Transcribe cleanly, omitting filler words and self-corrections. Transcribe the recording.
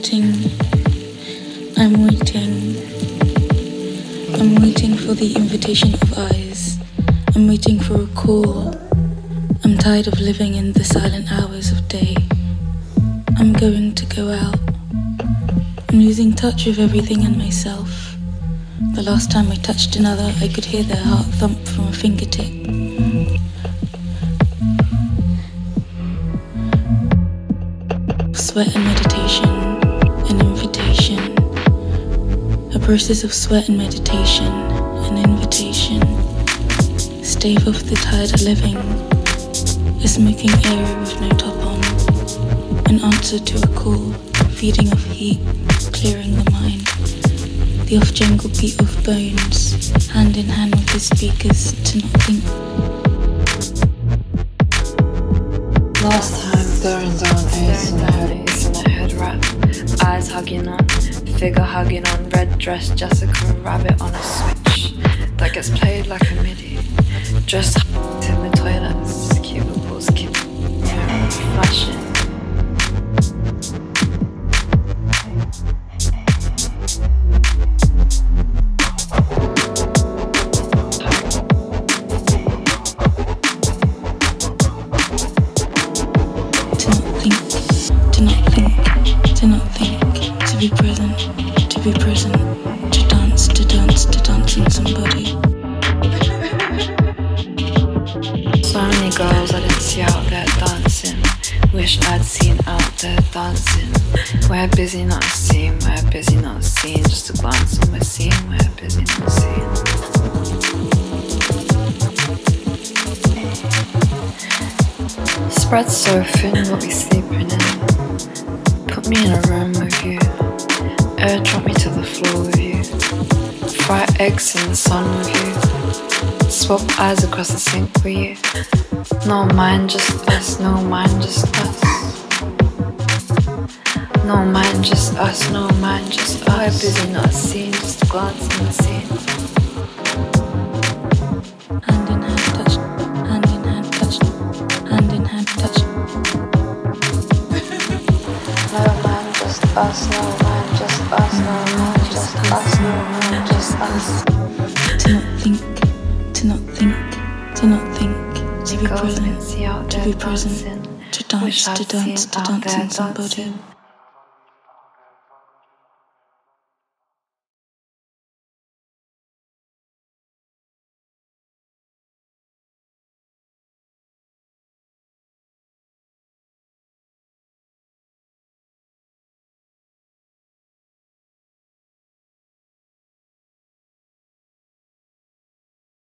I'm waiting for the invitation of eyes. I'm waiting for a call. I'm tired of living in the silent hours of day. I'm going to go out. I'm losing touch with everything and myself. The last time I touched another, I could hear their heart thump from a fingertip. Sweat and meditation, an invitation. A process of sweat and meditation, an invitation. Stave off the tired of living, a smoking area with no top on. An answer to a call, feeding off heat, clearing the mind. The off-jangle beat of bones, hand in hand with the speakers to not think. Last time, throwing down ace in the hood wrap, eyes hugging on, figure hugging on, red dress, Jessica Rabbit on a switch that gets played like a MIDI. Dressed in the toilets, cubicles, flashing. To be present, to dance in somebody. So many girls I didn't see out there dancing. Wish I'd seen out there dancing. We're busy not seeing, we're busy not seeing. Just a glance and we're seeing, we're busy not seeing. Spread so thin, we'll be sleeping in. Put me in a room with you. Air drop me to the floor with you. Fry eggs in the sun with you. Swap eyes across the sink with you. No mind, just us. No mind, just us. No mind, just us. No mind, just us. We're busy not seeing, just a glance in the scene. Hand in hand touch, hand in hand touch, hand in hand touch. No mind, just us. No mind, just us. No mind, just us. No mind, just us. To not think, to not think, to not think. To be present, to be present. To dance in somebody.